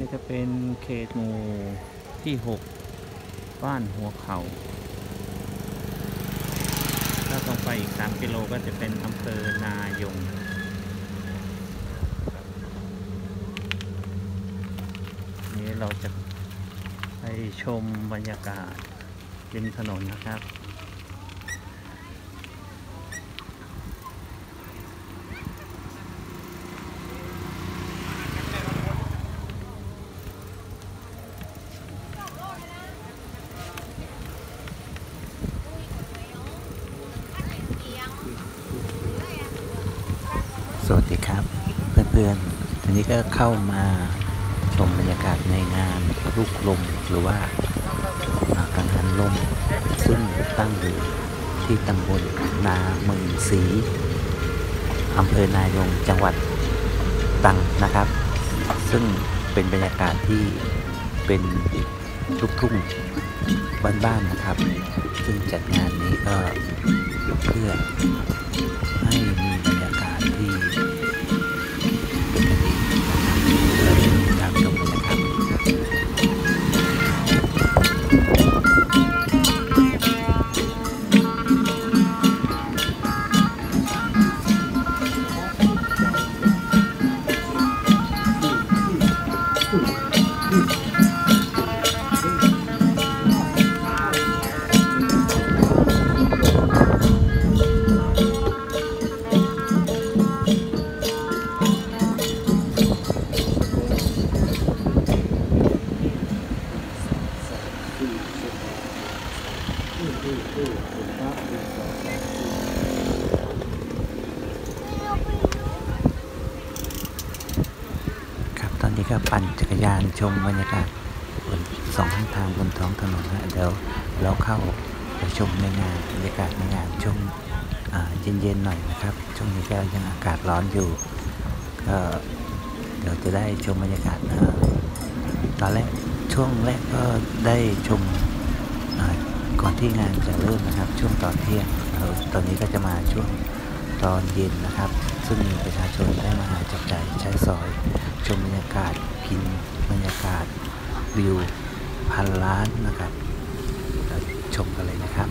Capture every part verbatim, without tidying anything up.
จะเป็นเขตหมู่ที่หกบ้านหัวเขาถ้าตรงไปอีกสามกิโลก็จะเป็นอำเภอนายงนี้เราจะไปชมบรรยากาศริมถนนนะครับสวัสดีครับเพื่อนๆทีนี้ก็เข้ามาชมบรรยากาศในงานลูกลมหรือว่ากังหันลมซึ่งตั้งอยู่ที่ตำบลนาเมืองศรีอำเภอนายงจังหวัดตรังนะครับซึ่งเป็นบรรยากาศที่เป็นลูกทุ่งบ้านๆนะครับซึ่งจัดงานนี้ก็เพื่อให้มีบรรยากาศที่เป็นกันเองตามชมเลยนะครับครับตอนนี้ก็ปั่นจักรยานชมบรรยากาศบนสองข้างทางบนท้องถนนนะเดี๋ยวเราเข้าไปชมในงานบรรยากาศในงานช่วงเย็นๆหน่อยนะครับช่วงนี้ก็ยังอากาศร้อนอยู่ก็เดี๋ยวจะได้ชมบรรยากาศนะตอนแรกช่วงแรกก็ได้ชมก่อนที่งานจะเริ่มนะครับช่วงตอนเที่ยงตอนนี้ก็จะมาช่วงตอนเย็นนะครับซึ่งมีประชาชนได้มาจับจ่ายใช้สอยชมบรรยากาศกินบรรยากาศวิวพันล้านนะครับชมกันเลยนะครับ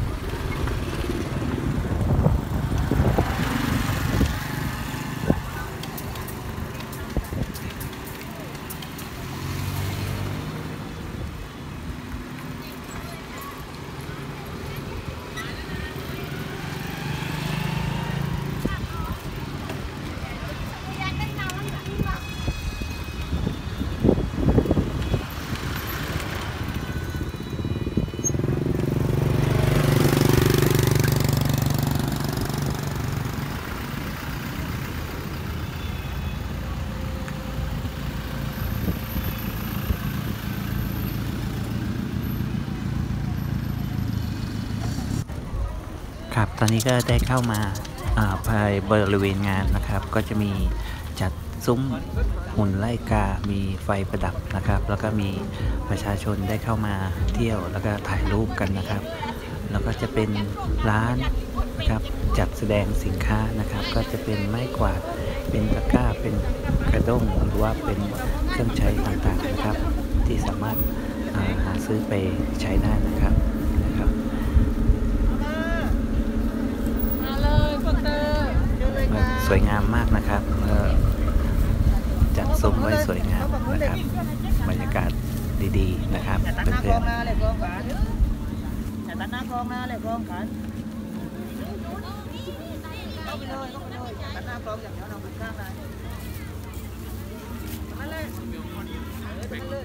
ครับตอนนี้ก็ได้เข้ามาภายบริเวณงานนะครับก็จะมีจัดซุ้มหุ่นไล่กามีไฟประดับนะครับแล้วก็มีประชาชนได้เข้ามาเที่ยวแล้วก็ถ่ายรูปกันนะครับแล้วก็จะเป็นร้านนะครับจัดแสดงสินค้านะครับก็จะเป็นไม้กวาดเป็นตะกร้าเป็นกระด้งหรือว่าเป็นเครื่องใช้ต่างๆนะครับที่สามารถหาซื้อไปใช้ได้นะครับนะครับสวยงามมากนะครับจัดซุ้มไว้สวยงามนะครับบรรยากาศดีๆนะครับเพื่อนๆตัดหน้ากลองนะเลยกลองขันเข้าไปเลยเข้าไปเลยตัดหน้ากลองอย่างเดียวเราบุกข้างเลยมาเลยไปเลย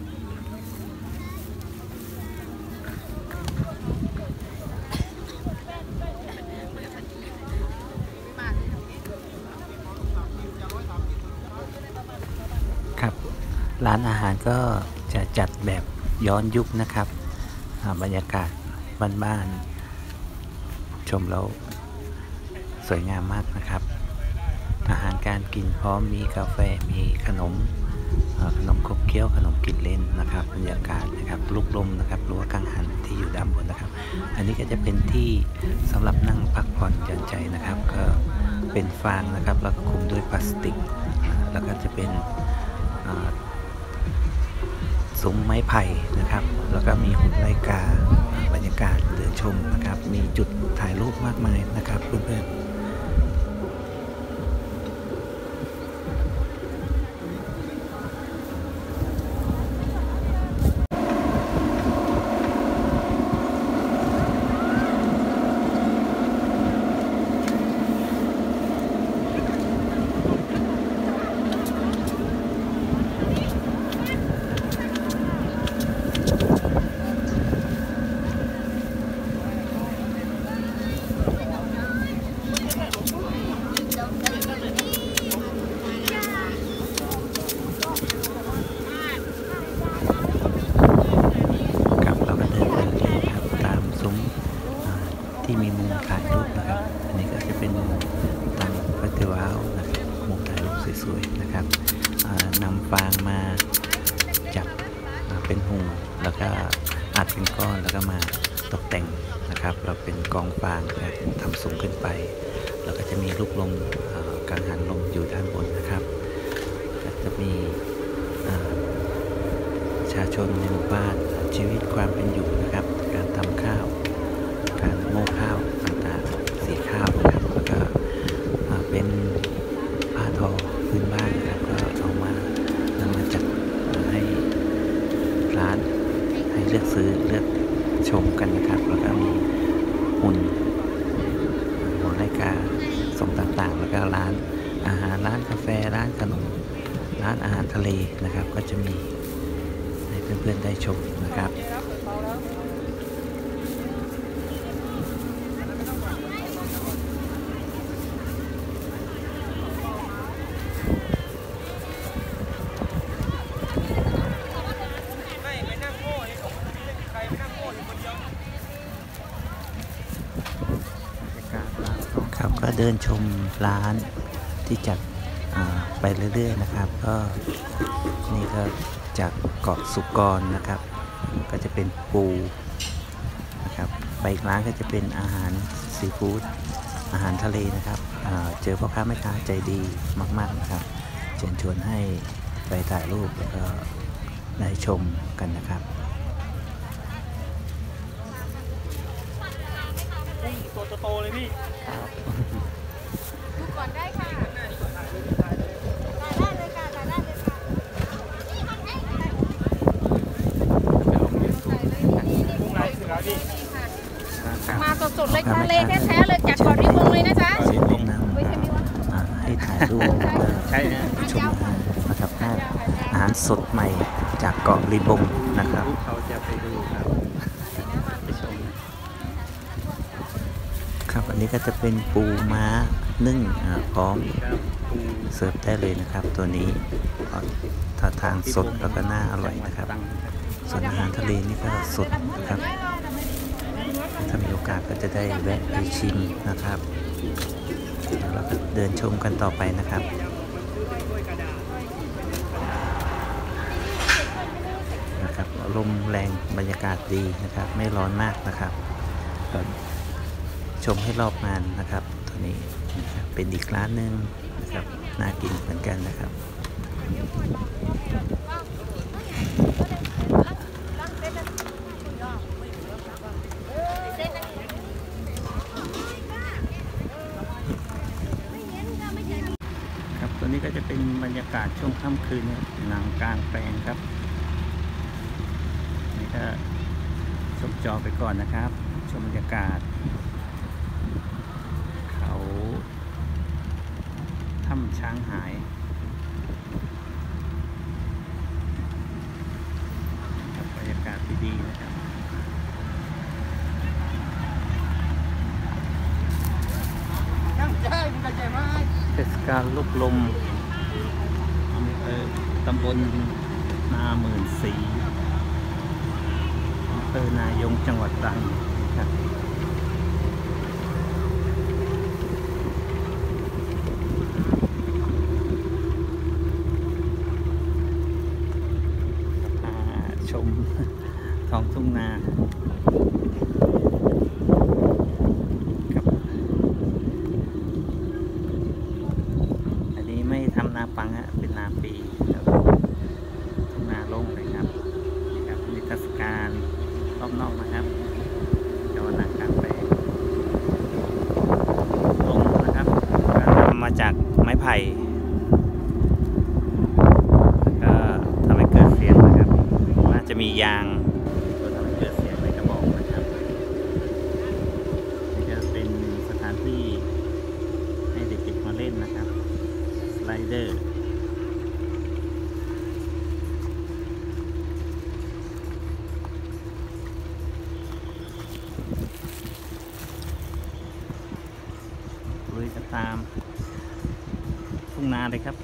ครับร้านอาหารก็จะจัดแบบย้อนยุคนะครับบรรยากาศบ้านๆชมแล้วสวยงามมากนะครับอาหารการกินพร้อมมีกาแฟมีขนมขนมขบเคี้ยวขนมกินเล่นนะครับบรรยากาศนะครับลูกลมนะครับรั้วกังหันที่อยู่ด้านบนนะครับอันนี้ก็จะเป็นที่สำหรับนั่งพักผ่อนหย่อนใจนะครับก็เป็นฟางนะครับแล้วก็คลุมด้วยพลาสติกแล้วก็จะเป็นซุ้มไม้ไผ่นะครับแล้วก็มีหุ่นไลกาบรรยากาศเดินชมนะครับมีจุดถ่ายรูปมากมายนะครับเพื่อนๆที่มีมุมถ่ายรูปนะครับอันนี้ก็จะเป็นตังเฟสติวัลนะครับมุมถ่ายรูปสวยๆนะครับนำฟางมาจับเป็นหุ่นแล้วก็อัดเป็นก้อนแล้วก็มาตกแต่งนะครับเราเป็นกองฟางทำสูงขึ้นไปแล้วก็จะมีลูกลมกังหันลมอยู่ด้านบนนะครับก็จะมีประชาชนในหมู่บ้านชีวิตความเป็นอยู่นะครับการทำข้าวการโม่ข้าวต่างๆสีข้าวนะครับแล้วก็เป็นผ้าทอพื้นบ้านนะครับก็เอามานำมาจัดให้ร้านให้เลือกซื้อเลือกชมกันนะครับแล้วก็มีหุ่นหุ่นไลกาสมต่างๆแล้วก็ร้านอาหารร้านกาแฟร้านขนมร้านอาหารทะเลนะครับก็จะมีให้เพื่อนๆได้ชมนะครับครับก็เดินชมร้านที่จัดไปเรื่อยๆนะครับก็นี่ก็จากเกาะสุกรนะครับก็จะเป็นปูนะครับไปอีกร้านก็จะเป็นอาหารซีฟู้ดอาหารทะเลนะครับเจอพ่อค้าแม่ค้าใจดีมากๆนะครับเชิญชวนให้ไปถ่ายรูปแล้วก็ได้ชมกันนะครับตัวโตเลยพี่ดูก่อนได้ค่ะถ่ายได้เลยค่ะถ่ายได้เลยค่ะมาสดๆเลยทะเลแท้ๆเลยจากเกาะริบงเลยนะจ๊ะลงน้ำให้ถ่ายรูปใช่นะชมนะครับอาหารสดใหม่จากเกาะริบงนะครับเขาจะไปดูครับไปชมครับอันนี้ก็จะเป็นปูม้านึ่งพร้อมเสิร์ฟได้เลยนะครับตัวนี้ท่าทางสดแล้วก็น่าอร่อยนะครับส่วนอาหารทะเลนี่ก็สดนะครับถ้ามีโอกาสก็จะได้แวะไปชิมนะครับเราก็เดินชมกันต่อไปนะครับนะครับลมแรงบรรยากาศดีนะครับไม่ร้อนมากนะครับชมให้รอบงานนะครับตัวนี้นะครับเป็นอีกร้านหนึ่งนะครับน่ากินเหมือนกันนะครับครับตัวนี้ก็จะเป็นบรรยากาศช่วงค่ำคืนหนังกลางแปลงครับนี่ก็ชมจอไปก่อนนะครับชมบรรยากาศเขาถ้ำช้างหายบรรยากาศดีๆนะครับเทศกาลลูกลมตำบลนาหมื่นศรีอำเภอนายงจังหวัดตรังครับชมท้องทุ่งนาครับอันนี้ไม่ทำนาปังฮะเป็นนาปีครับทุ่งนาโล่งเลยครับไผ่ก็ทำให้เกิดเสียงนะครับว่าจะมียางตัวทำให้เกิดเสียงในกระบอกนะครับนี่ก็เป็นสถานที่ให้เด็กๆมาเล่นนะครับสไลเดอร์ลุยกันตามทุ่งนาเลยครับ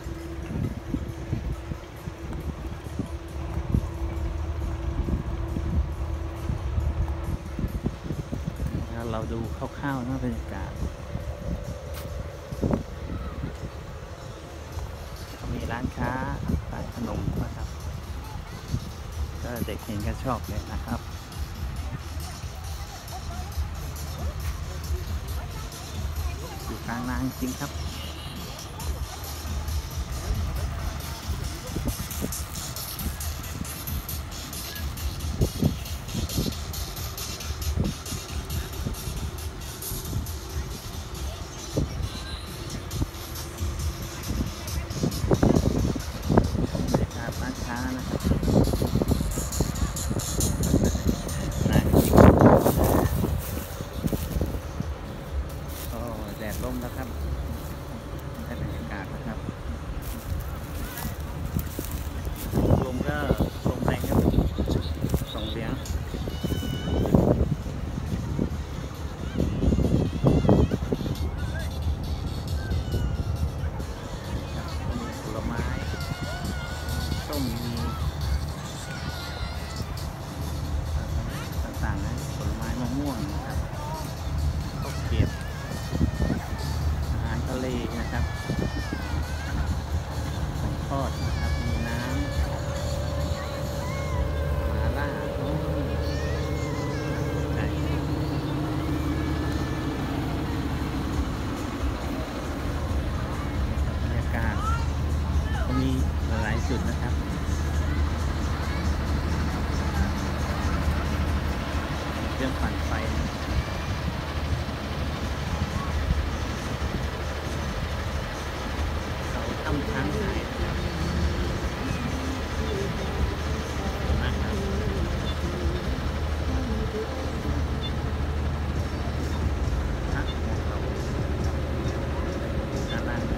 เราดูคร่าวๆนะบรรยากาศมีร้านค้าขายขนมนะครับก็เด็กเห็นก็ชอบเลยนะครับอยู่กลางนาจริงครับร้านค้านะครับน่ากินก็แดดร่มแล้วครับได้บรรยากาศนะครับลมก็ลมแรงครับส่งเสียงผลไม้ส้มมีต่างๆนะผลไม้มะม่วงนะครับข้าวเกรียบอาหารทะเลนะครับของทอดนะครับมีน้ำมาล่าไก่บรรยากาศก็มีหลายจุดนะครับเครื่องปั่นไฟเขาทำทางหายนะครับนะครับพักของเขาด้านล่างครับ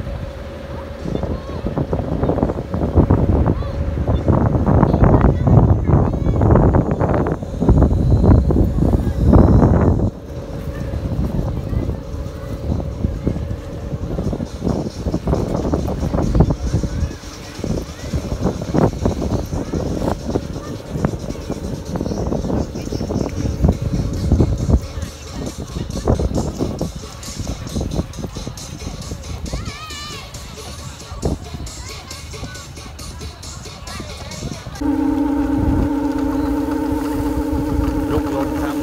ลุกลนครับ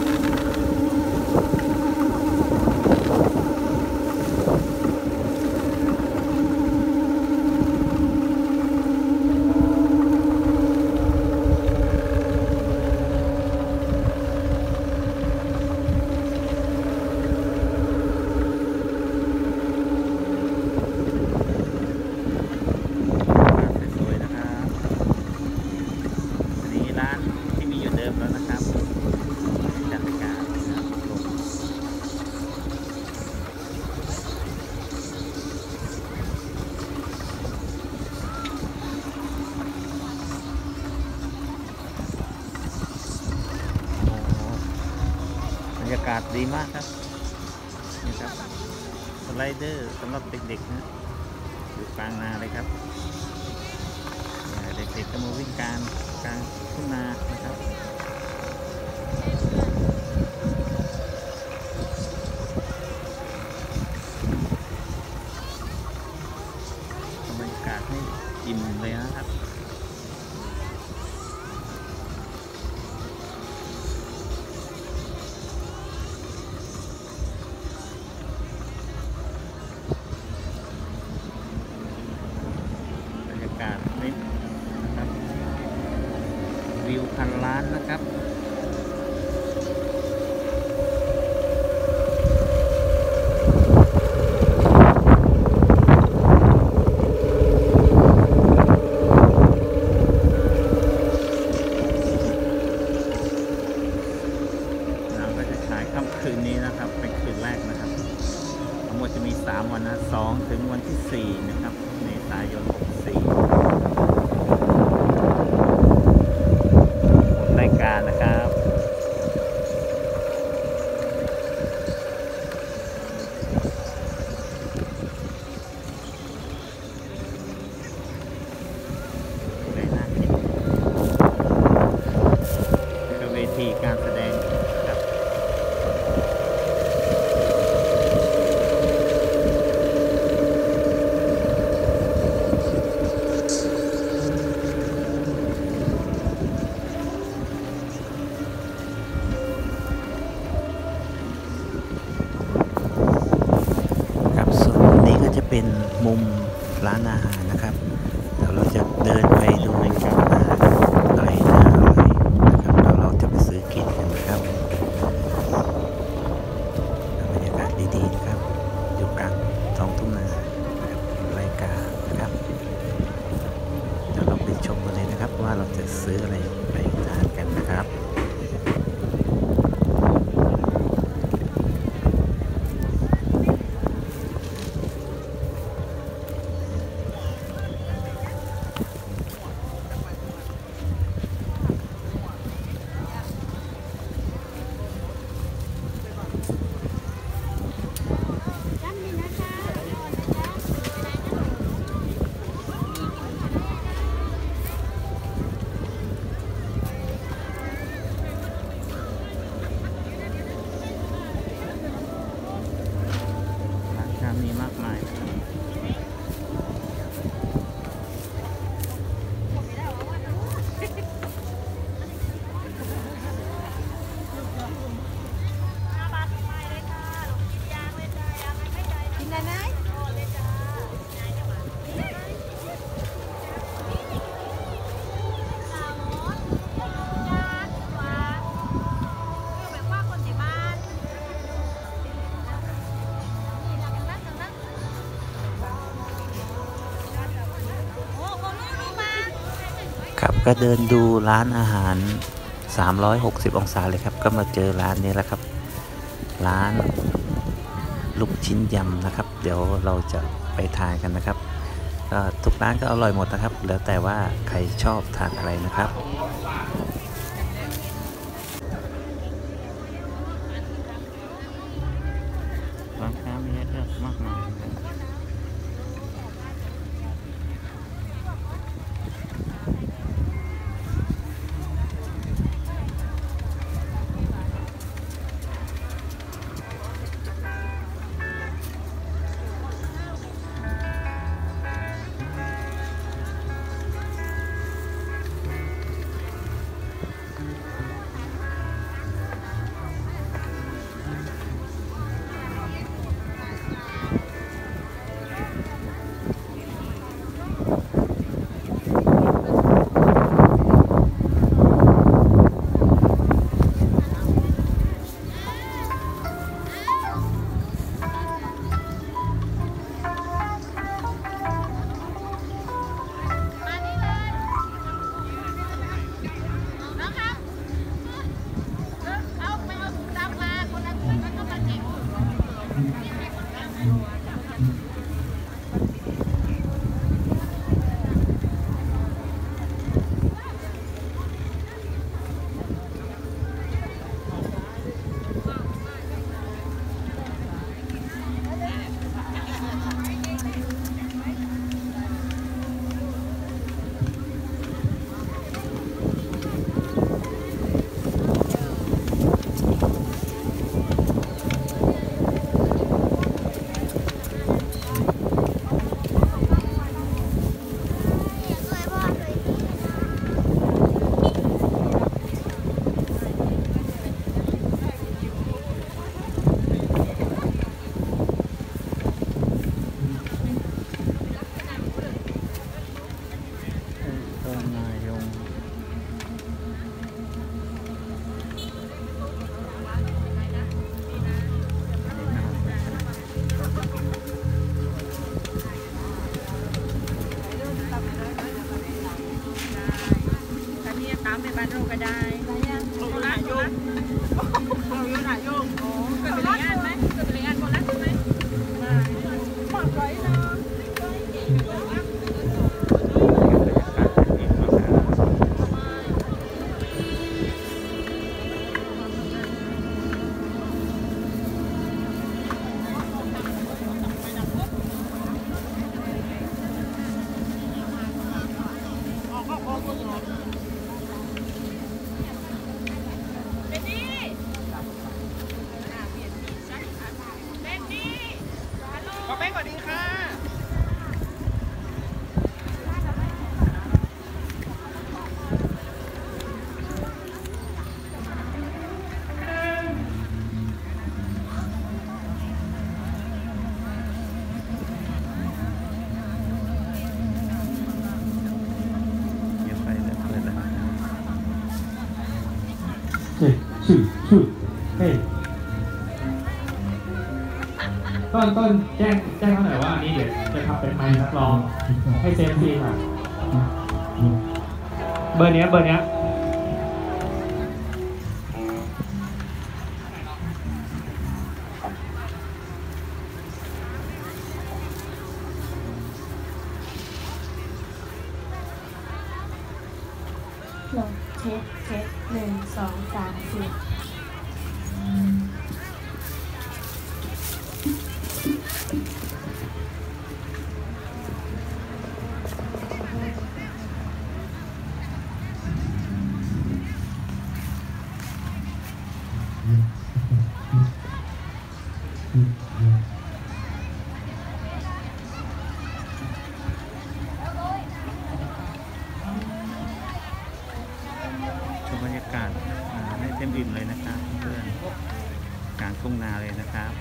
สวยๆนะครับอันนี้ร้านที่มีอยู่เดิมแล้วนะครับจัดการนะครับลงบรรยากาศดีมากครับนี่ครับสไลเดอร์สำหรับเด็กๆนะอยู่กลางนาเลยครับเด็กๆก็มาวิ่งกลางกลางทุ่งนานะครับบรรยากาศให้อิ่มเลยนะครับบรรยากาศนี่นะครับวิวพันล้านนะครับเป็นมุมร้านอาหารนะครับเดี๋ยวเราจะเดินไปดูอาหารอะไรน่าอร่อยนะครับแล้วเราจะไปซื้อกินกันนะครับบรรยากาศดีๆนะครับอยู่กลางท้องทุ่งนาไร่กานะครับเดี๋ยวเราไปชมกันเลยนะครับว่าเราจะซื้ออะไรไปทานกันนะครับมีมากมายนะครับกินได้ไหมครับก็เดินดูร้านอาหารสามร้อยหกสิบองศาเลยครับก็มาเจอร้านนี้แล้วครับร้านลูกชิ้นยำนะครับเดี๋ยวเราจะไปทานกันนะครับก็ทุกร้านก็อร่อยหมดนะครับแล้วแต่ว่าใครชอบทานอะไรนะครับร้านค้ามีให้เลือกมากมายตามไปบ้านเราก็ได้โคราชโยงเราโยนหาโยงโอ้เกิดเป็นงานไหมเกิดเป็นงานโคราชไหมปากไว้เนาะชื่อชื่อเฮ้ยต้นต้นแจ้งแจ้งเขาหน่อยว่าอันนี้เดี๋ยวจะทำเป็นไมค์นักร้องให้เซฟทีค่ะเบอร์เนี้ยเบอร์เนี้ยลงเช็คเช็คหนึ่งสองสามสี่บรรยากาศให้เต็มอิ่มเลยนะครับเพื่อนกลางทุ่งนาเลยนะครับ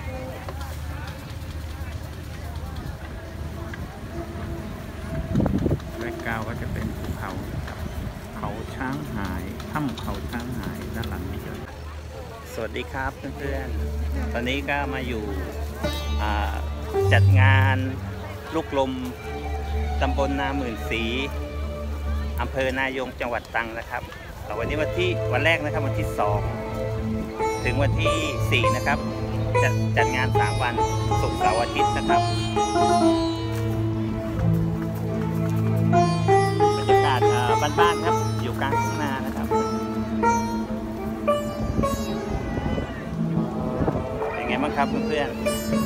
แบ็คกราวด์ก็จะเป็นภูเขาเขาช้างหายถ้ำเขาช้างหายด้านหลังนี้เลยสวัสดีครับเพื่อนๆตอนนี้ก็มาอยู่จัดงานลูกลมตำบลนาหมื่นศรีอำเภอนายงจังหวัดตรังนะครับวันนี้วันที่วันแรกนะครับวันที่สองถึงวันที่สี่นะครับจะจัดงานสามวันศุกร์เสาร์อาทิตย์นะครับบรรยากาศบ้านๆครับอยู่กลางทุ่งนานะครับเป็นไงบ้างครับเพื่อนๆ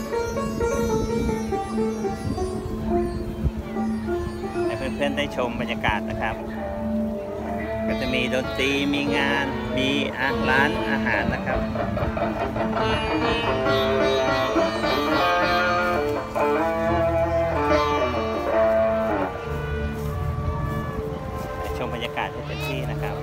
ให้เพื่อนๆได้ชมบรรยากาศนะครับก็จะมีดนตรีมีงานมีร้านอาหารนะครับชมบรรยากาศให้เต็มที่นะครับ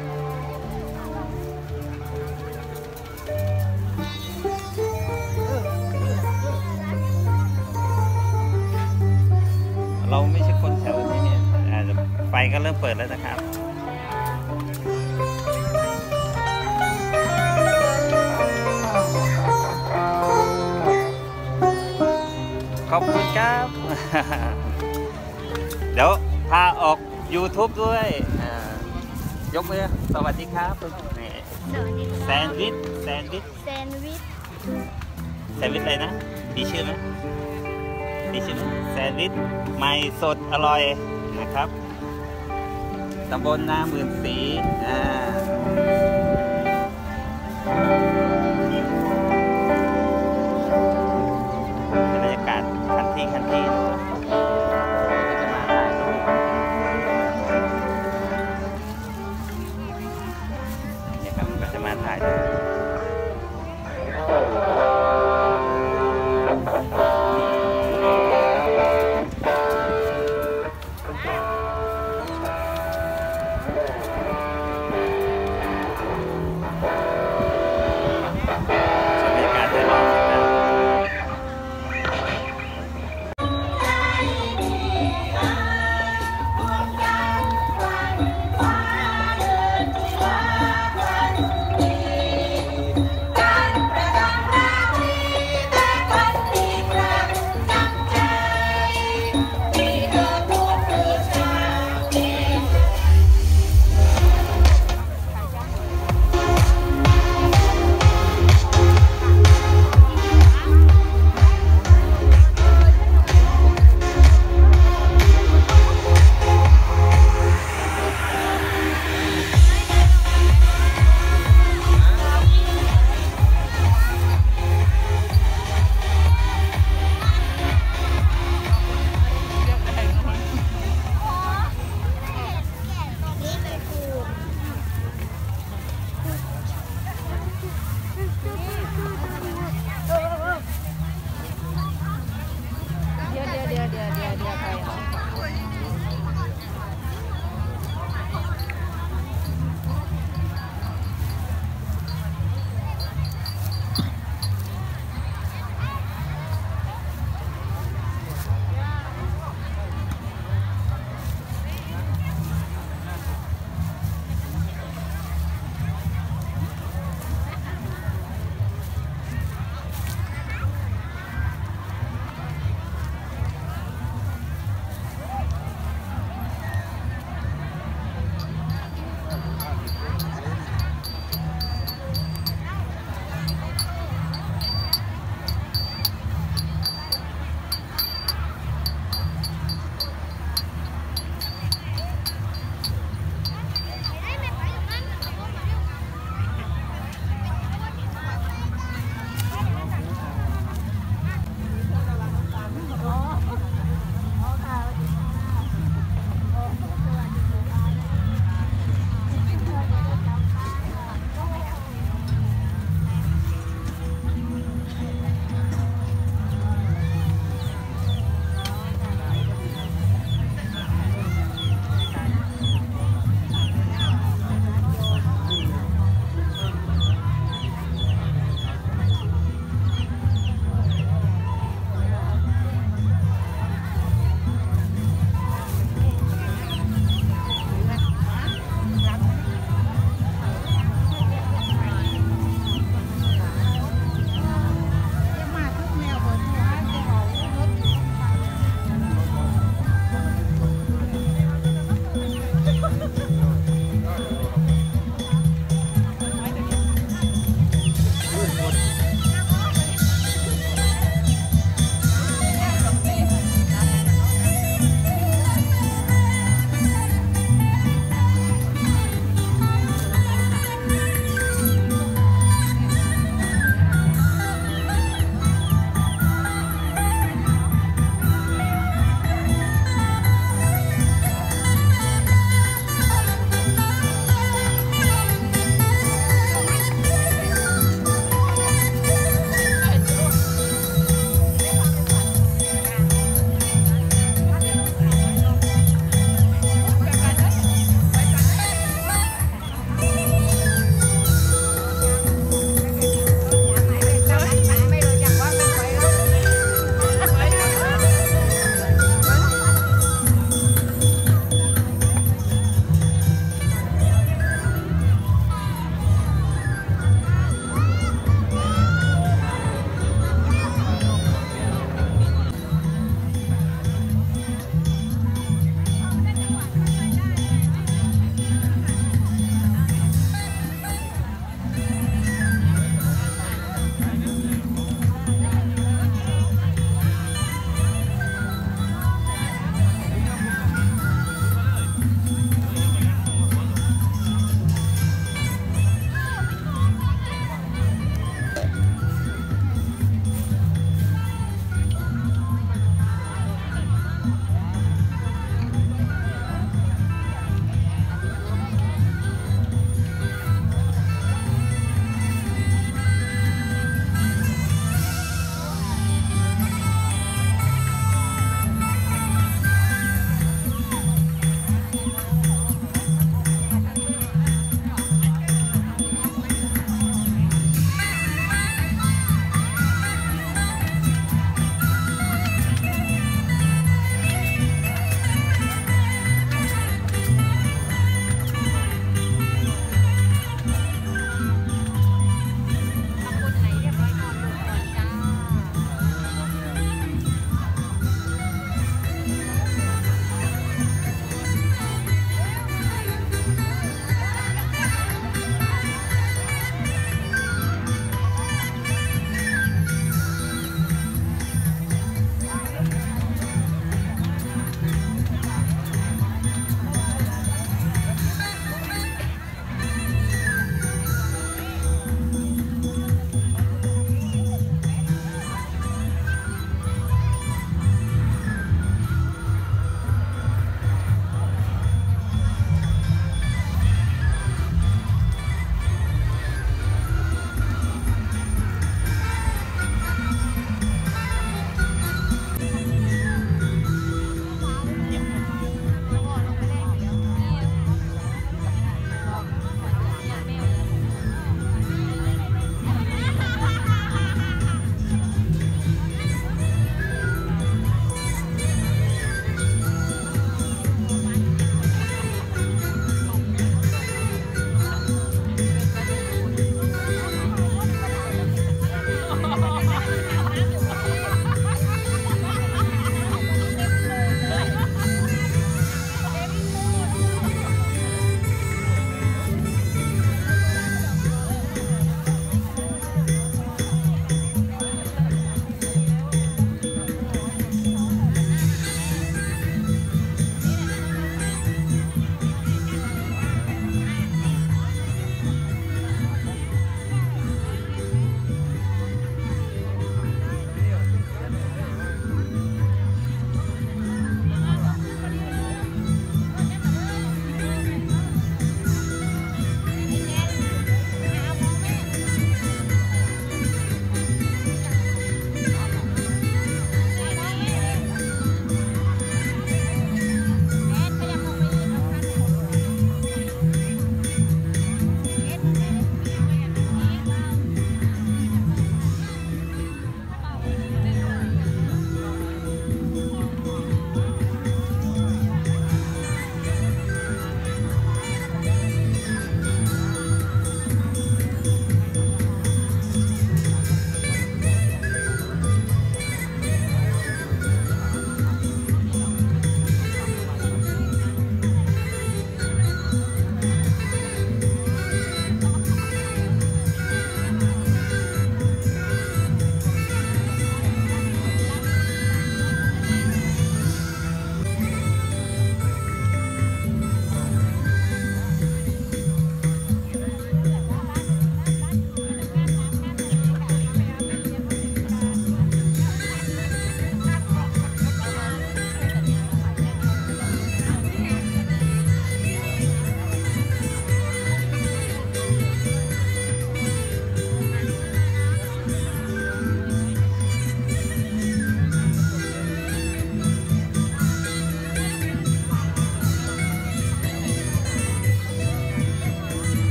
เราไม่ใช่คนแถวนี้เนี่ยไฟก็เริ่มเปิดแล้วนะครับขอบคุณครับ เดี๋ยวพาออก ยูทูบ ด้วยยกมือสวัสดีครับนี่แซนด์วิชแซนด์วิชแซนด์วิชแซนด์วิชอะไรนะมีชื่อไหมมีชื่อไหมแซนด์วิชใหม่สดอร่อยนะครับตำบลนาหมื่นศรีอ่าบรรยากาศคันที่คันที่จะมาถ่ายรูปเนี่ยครับก็จะมาถ่ายรูป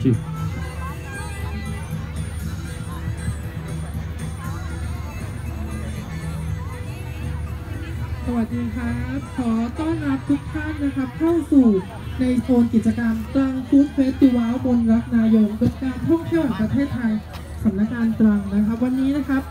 ชิสวัสดีครับขอต้อนรับทุกท่านนะครับเข้าสู่ในโซนกิจกรรมตรังฟู้ดเฟสติวัลบนรักนายงเป็นการท่องเที่ยวแห่งประเทศไทยสำนักงานตรังนะครับวันนี้นะครับ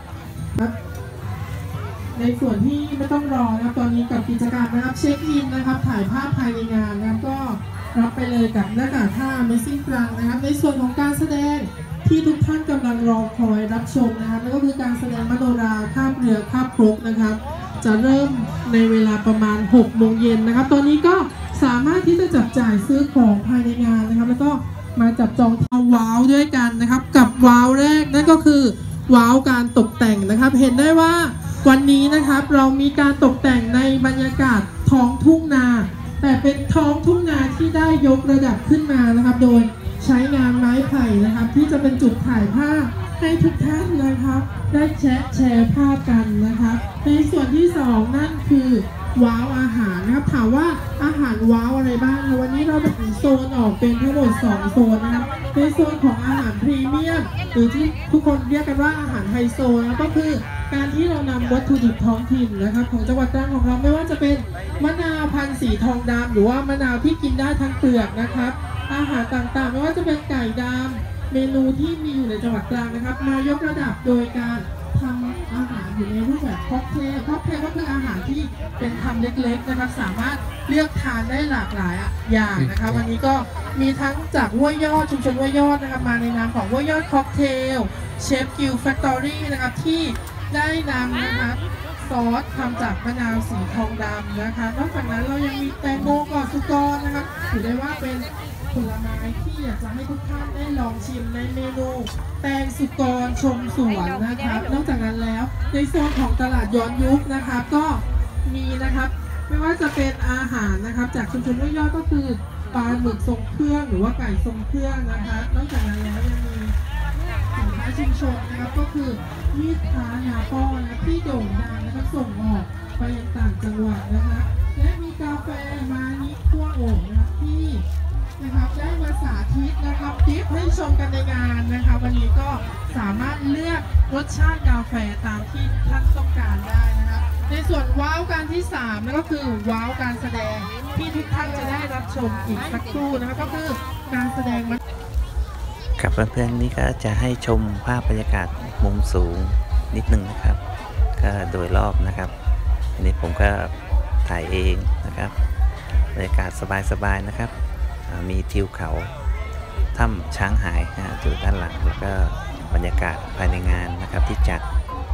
ในส่วนที่ไม่ต้องรอนะครับตอนนี้กับกิจกรรมนะครับเช็คอินนะครับถ่ายภาพภายในงานนะครับก็รับไปเลยกับหน้ากากผ้า Amazing ตรังนะครับในส่วนของการแสดงที่ทุกท่านกำลังรอคอยรับชมนะครับนั่นก็คือการแสดงมโนราข้ามเรือข้ามครกนะครับจะเริ่มในเวลาประมาณหกโมงเย็นนะครับตอนนี้ก็สามารถที่จะจับจ่ายซื้อของภายในงานนะครับแล้วก็มาจับจองเอาว้าวด้วยกันนะครับกับว้าวแรกนั่นก็คือว้าวการตกแต่งนะครับเห็นได้ว่าวันนี้นะครับเรามีการตกแต่งในบรรยากาศท้องทุ่งนาแต่เป็นท้องทุ่งนาที่ได้ยกระดับขึ้นมานะครับโดยใช้งานไม้ไผ่นะครับที่จะเป็นจุดถ่ายภาพให้ทุกท่านนะครับได้แชร์แชร์ภาพกันนะครับในส่วนที่สองนั่นคือว้าวอาหารนะครับถามว่าอาหารว้าวอะไรบ้างวันนี้เราแบ่งโซนออกเป็นทั้งหมดสองโซนนะครับในโซนของอาหารพรีเมียมหรือที่ทุกคนเรียกกันว่าอาหารไฮโซนะก็คือการที่เรานำวัตถุดิบท้องถิ่นนะครับของจังหวัดตรังของเราไม่ว่าจะเป็นมะนาวพันธุ์สีทองดำหรือว่ามะนาวที่กินได้ทั้งเปลือกนะครับอาหารต่างๆไม่ว่าจะเป็นไก่ดำเมนูที่มีอยู่ในจังหวัดตรังนะครับมายกระดับโดยการทำอาหารอยู่ในรูปแบบค็อกเทลค็อกเทลก็คืออาหารที่เป็นทำเล็กๆนะครับสามารถเลือกทานได้หลากหลายอย่างนะครับวันนี้ก็มีทั้งจากห้วยยอดชุมชนห้วยยอดนะครับมาในนามของห้วยยอดค็อกเทลเชฟกิลแฟคทอรี่นะครับที่ได้นำนะครับซอสทำจากมะนาวสีทองดำนะคะนอกจากนั้นเรายังมีแตงโมกอดสุกรนะครับถือได้ว่าเป็นผลไม้ที่อยากจะให้ทุกท่านได้ลองชิมในเมนูแตงสุกรชมสวนนะครับนอกจากนั้นแล้วในโซนของตลาดย้อนยุคนะครับก็มีนะครับไม่ว่าจะเป็นอาหารนะครับจากชุมชนห้วยยอดก็คือปลาหมึกทรงเครื่องหรือว่าไก่ทรงเครื่องนะครับนอกจากนั้นแล้วยังมีสินค้าชุมชนนะครับก็คือมีดพระนาป้อนะที่โด่งดังนะครับส่งออกไปยังต่างจังหวัดนะครับและมีกาแฟมานิคั่วโอ่งนะครับที่นะครับได้มาสาธิตนะครับดิฟให้ชมกันในงานนะครับวันนี้ก็สามารถเลือกรสชาติกาแฟตามที่ท่านต้องการได้นะครับในส่วนว้าวการที่สามนั่นก็คือว้าวการแสดงที่ทุกท่านจะได้รับชมอีกสักครู่นะครับก็คือการแสดงกับเพื่อนๆนี่ก็จะให้ชมภาพบรรยากาศมุมสูงนิดนึงนะครับก็โดยรอบนะครับอันนี้ผมก็ถ่ายเองนะครับบรรยากาศสบายๆนะครับมีทิวเขาถ้ำช้างหายนะอยู่ด้านหลังแล้วก็บรรยากาศภายในงานนะครับที่จัด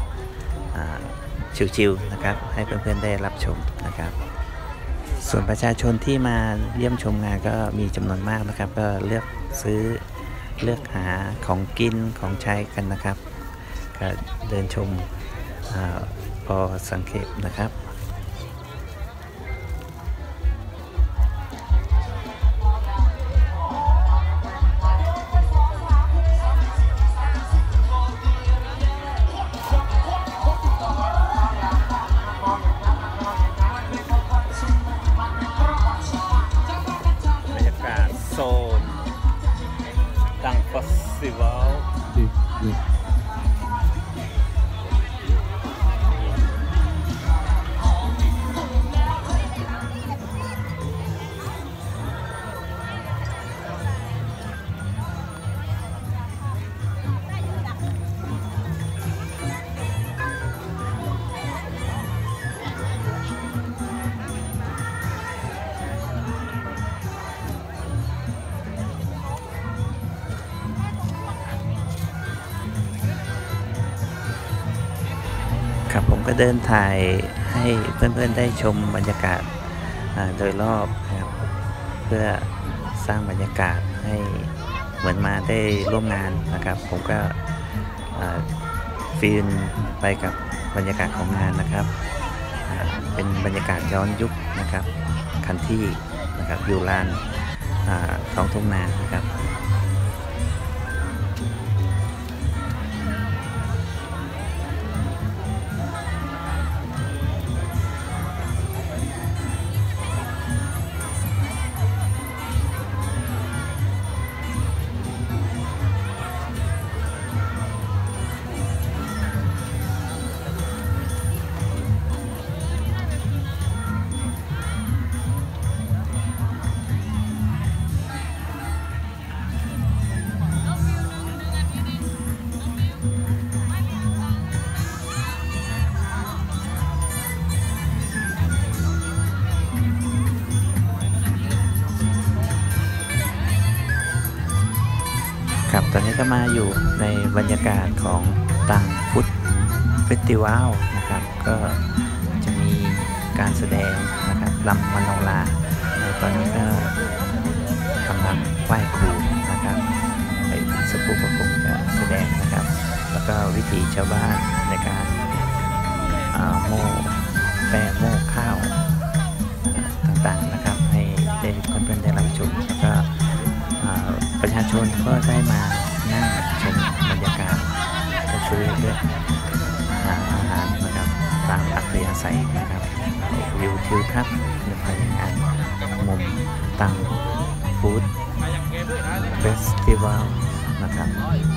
ชิวๆนะครับให้เพื่อนๆได้รับชมนะครับส่วนประชาชนที่มาเยี่ยมชมงานก็มีจำนวนมากนะครับก็เลือกซื้อเลือกหาของกินของใช้กันนะครับก็เดินชมอพอสังเกตนะครับบรรยากาศโซนตังเฟสติวัลครับผมก็เดินถ่ายให้เพื่อนๆได้ชมบรรยากาศโดยรอบนะครับเพื่อสร้างบรรยากาศให้เหมือนมาได้ร่วมงานนะครับผมก็ฟิลไปกับบรรยากาศของงานนะครับเป็นบรรยากาศย้อนยุคนะครับคันที่นะครับอยู่ลานท้องทุ่งนานะครับครับตอนนี้ก็มาอยู่ในบรรยากาศของตังฟุตเฟสติวัลนะครับก็จะมีการแสดงนะครับลำมโนราตอนนี้ก็กำลังไหว้ครูนะครับไอ้สปูก็คงจะแสดงนะครับแล้วก็วิถีชาวบ้านในการโม่แป้งโม่ข้าวต่างๆนะครับให้ได้เพื่อนๆได้รับชมแล้วก็ประชาชนก็ได้มานั่งชมบรรยากาศก็ซื้อเลือกหาอาหารนะครับตามอัธยาศัยนะครับวิวทิวทัศน์ในภายในงานมุมตังฟู้ดเฟสติวัลนะครับ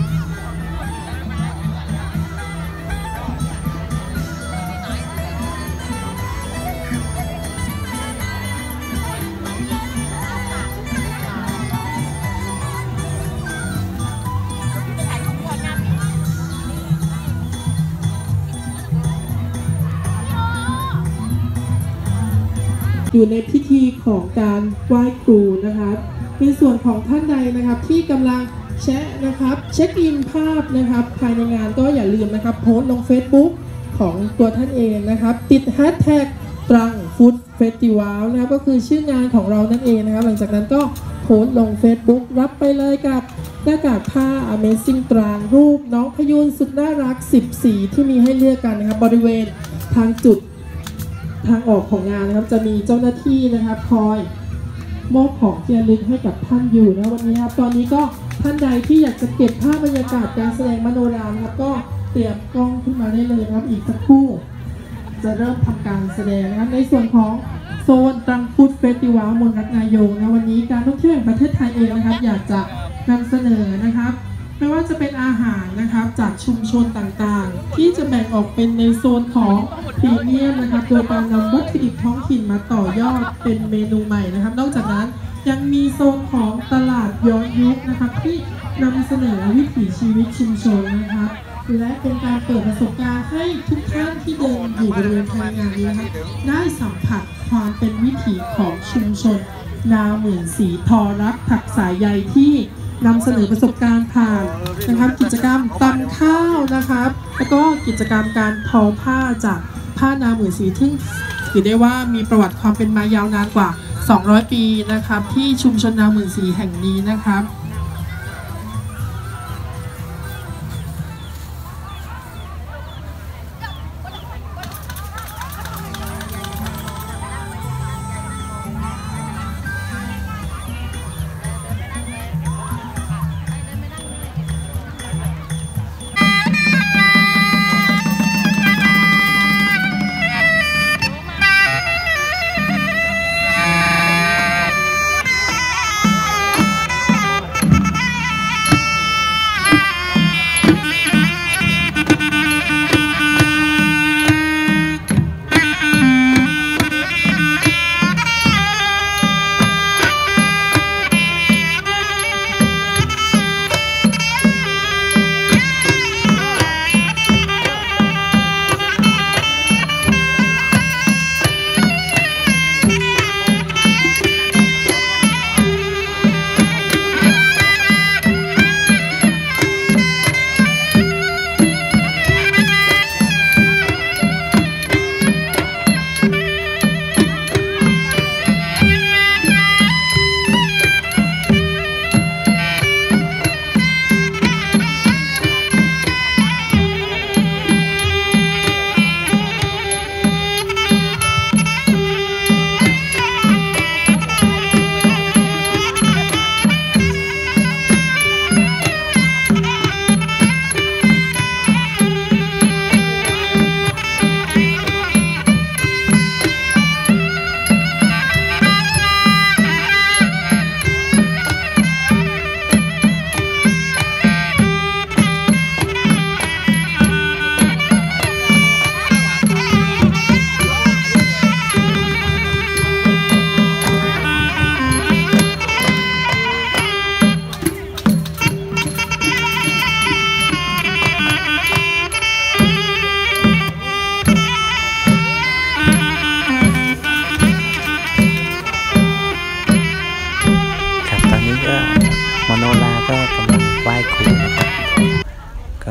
อยู่ในพิธีของการไหว้ครูนะครับในส่วนของท่านใดนะครับที่กำลังแชะนะครับเช็คอินภาพนะครับภายในงานก็อย่าลืมนะครับโพสต์ลง Facebook ของตัวท่านเองนะครับติดแฮชแท็กตรังฟู้ดเฟสติวัลนะครับก็คือชื่องานของเรานั่นเองนะครับหลังจากนั้นก็โพสต์ลง Facebook รับไปเลยกับหน้ากากผ้า Amazing ตรังรูปน้องพยูนสุดน่ารักสิบสีที่มีให้เลือกกันนะครับบริเวณทางจุดทางออกของงานนะครับจะมีเจ้าหน้าที่นะครับคอยมอบของที่ระลึกให้กับท่านอยู่นะวันนี้ครับตอนนี้ก็ท่านใดที่อยากจะเก็บภาพบรรยากาศการแสดงมโนราครับก็เตรียมกล้องขึ้นมาได้เลยนะครับอีกสักครู่จะเริ่มทำการแสดงนะครับในส่วนของโซนตรังฟู้ดเฟสติวัลมณฑลนายกนะวันนี้การท่องเที่ยวแห่งประเทศไทยเองนะครับอยากจะนำเสนอนะครับไม่ว่าจะเป็นอาหารนะครับจากชุมชนต่างๆที่จะแบ่งออกเป็นในโซนของพรีเมียมนะครับโดยการนำวัตถุดิบท้องถิ่นมาต่อยอดเป็นเมนูใหม่นะครับนอกจากนั้นยังมีโซนของตลาดย้อนยุคนะครับที่นำเสนอวิถีชีวิตชุมชนนะครับและเป็นการเปิดประสบการณ์ให้ทุกท่านที่เดินอยู่บริเวณภายในงานนี้นะครับได้สัมผัสความเป็นวิถีของชุมชนนาหมื่นสีทอรักถักสายใยที่นำเสนอประสบการณ์ผ่านนะครับกิจกรรมตำข้าวนะครับแล้วก็กิจกรรมการทอผ้าจากผ้านาหมื่นสีซึ่งถือได้ว่ามีประวัติความเป็นมายาวนานกว่าสองร้อยปีนะครับที่ชุมชนนาหมื่นสีแห่งนี้นะครับ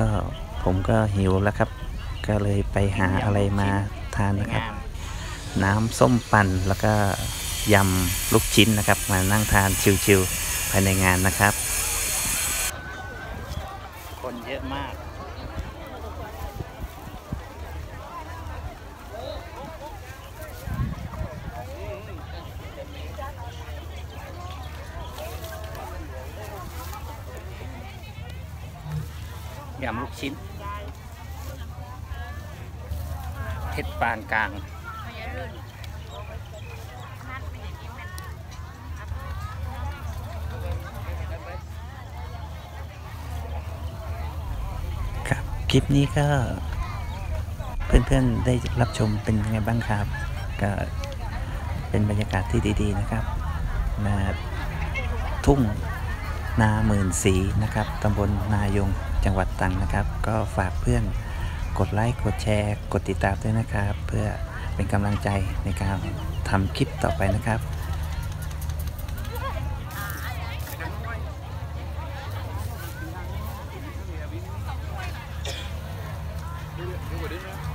ผมก็หิวแล้วครับ ก็เลยไปหาอะไรมาทานนะครับ น้ำส้มปั่นแล้วก็ยำลูกชิ้นนะครับ มานั่งทานชิวๆภายในงานนะครับ คนเยอะมากยำลูกชิ้นเพชรปานกลางครับคลิปนี้ก็เพื่อนๆได้รับชมเป็นยังไงบ้างครับ ก็เป็นบรรยากาศที่ดีๆนะครับมาทุ่งนาหมื่นสีนะครับตำบลนายงจังหวัดตรังนะครับ ก็ฝากเพื่อนกดไลค์กดแชร์กดติดตามด้วยนะครับ เพื่อเป็นกำลังใจในการทำคลิปต่อไปนะครับ